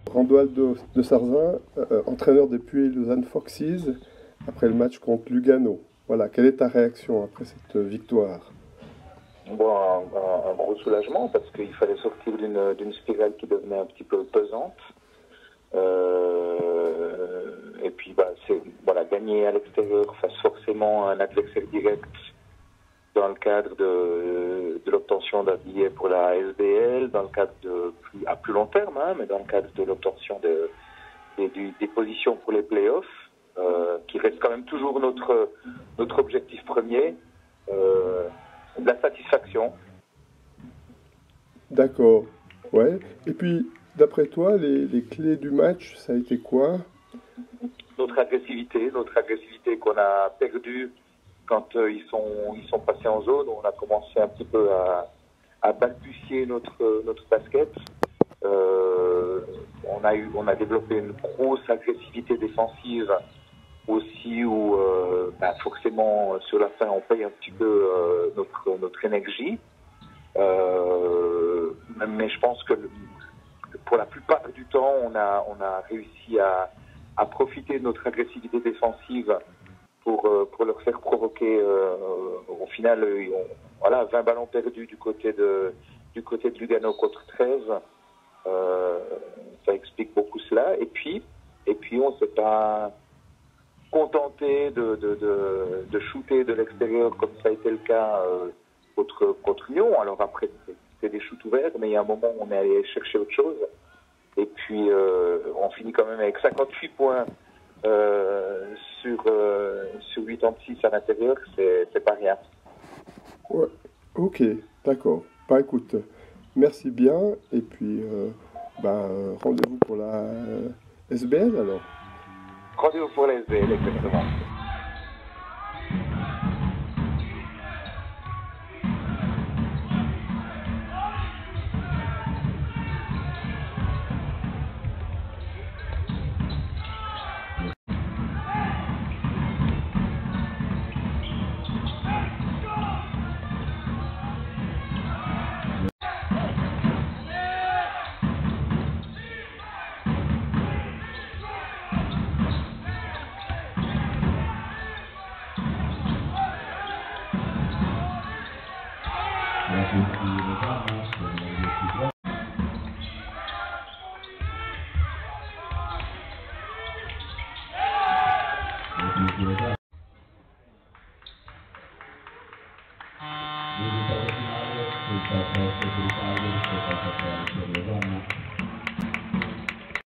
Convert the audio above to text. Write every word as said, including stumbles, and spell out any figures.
Randoaldo de Sarzin, euh, entraîneur depuis Lausanne Foxes, après le match contre Lugano. Voilà, quelle est ta réaction après cette victoire? Bon, un, un- un gros soulagement parce qu'il fallait sortir d'une d'une spirale qui devenait un petit peu pesante. Euh, et puis, bah, c'est voilà, gagner à l'extérieur face forcément à un adversaire direct dans le cadre de, de l'obtention d'un billet pour la S B L, dans le cadre de plus, à plus long terme, hein, mais dans le cadre de l'obtention de, des, du- des positions pour les playoffs, euh, qui reste quand même toujours notre notre objectif premier. Euh, de la satisfaction. D'accord, ouais. Et puis, d'après toi, les, les clés du match, ça a été quoi? Notre agressivité, notre agressivité qu'on a perdue quand euh, ils sont ils sont passés en zone. On a commencé un petit peu à, à balbutier notre notre basket. Euh, on a eu on a développé une grosse agressivité défensive aussi où euh, bah, forcément sur la fin on paye un petit peu euh, notre notre énergie. Euh, mais je pense que le- pour la plupart du temps, on a, on a réussi à, à profiter de notre agressivité défensive pour, euh, pour leur faire provoquer. Euh, au final, euh, on- voilà, vingt ballons perdus du côté de, du côté de Lugano contre treize. Euh, ça explique beaucoup cela. Et puis, et puis on ne s'est pas contenté de, de, de, de shooter de l'extérieur comme ça a été le cas euh, contre, contre Lyon. Alors après, c'est c'est des shoots ouverts, mais il y a un moment où on est allé chercher autre chose. Et puis, euh, on finit quand même avec cinquante-huit points euh, sur, euh, sur quatre-vingt-six à l'intérieur, c'est c'est pas rien. Ouais, ok, d'accord. Bah écoute, merci bien. Et puis, euh, bah, rendez-vous pour la S B L alors. Rendez-vous pour les S B L, exactement.